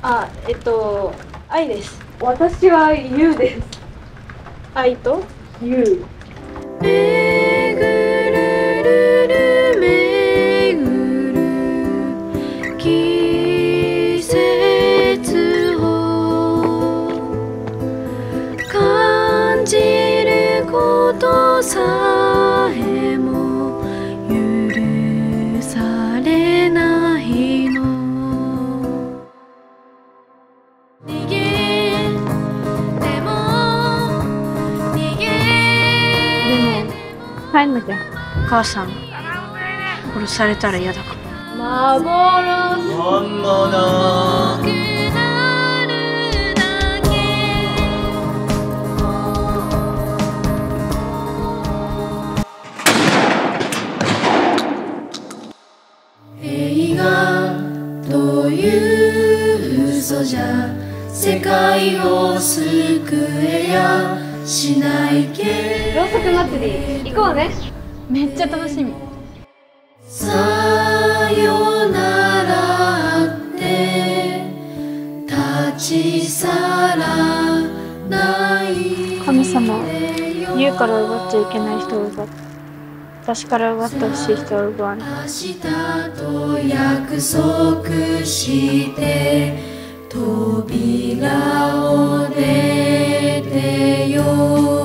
愛です。 私はゆうです。 愛とゆう。 めぐるめぐる季節を感じることさえも許されないの。逃げても逃げ帰んなきゃ。 お母さん殺されたら嫌だかも。 本物映画という嘘じゃ世界を救えやしないけろうそく祭り行こうね。 めっちゃ楽しみ。 さよならって立ち去らない神様、優から奪っちゃいけない人を奪って、私から奪ってほしい人を奪わない。 明日と約束して扉を出てよ